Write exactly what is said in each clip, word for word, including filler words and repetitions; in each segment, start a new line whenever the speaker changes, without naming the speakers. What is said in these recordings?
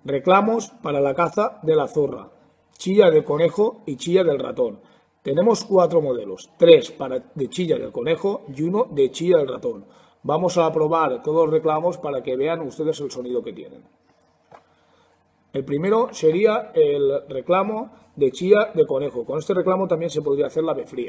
Reclamos para la caza de la zorra, chilla del conejo y chilla del ratón. Tenemos cuatro modelos, tres para, de chilla del conejo y uno de chilla del ratón. Vamos a probar todos los reclamos para que vean ustedes el sonido que tienen. El primero sería el reclamo de chilla de conejo. Con este reclamo también se podría hacer la ave fría.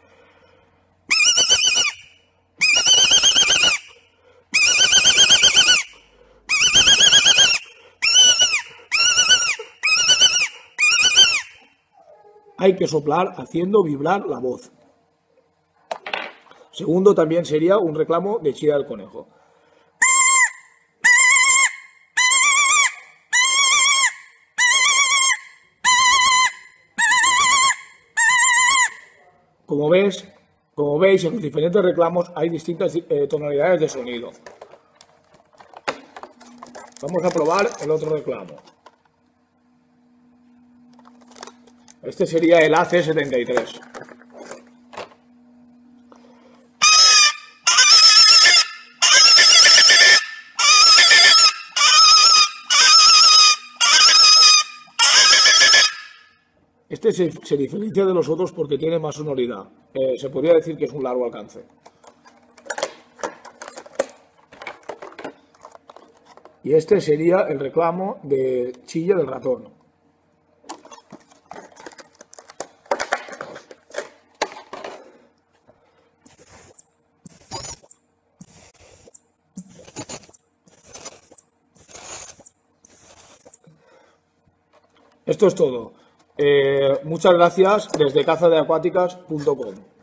Hay que soplar haciendo vibrar la voz. Segundo también sería un reclamo de chilla del conejo. Como ves, como veis, en los diferentes reclamos hay distintas eh, tonalidades de sonido. Vamos a probar el otro reclamo. Este sería el A C setenta y tres. Este se, se diferencia de los otros porque tiene más sonoridad. Eh, se podría decir que es un largo alcance. Y este sería el reclamo de chilla del ratón. Esto es todo. Eh, muchas gracias desde caza de acuáticas punto com.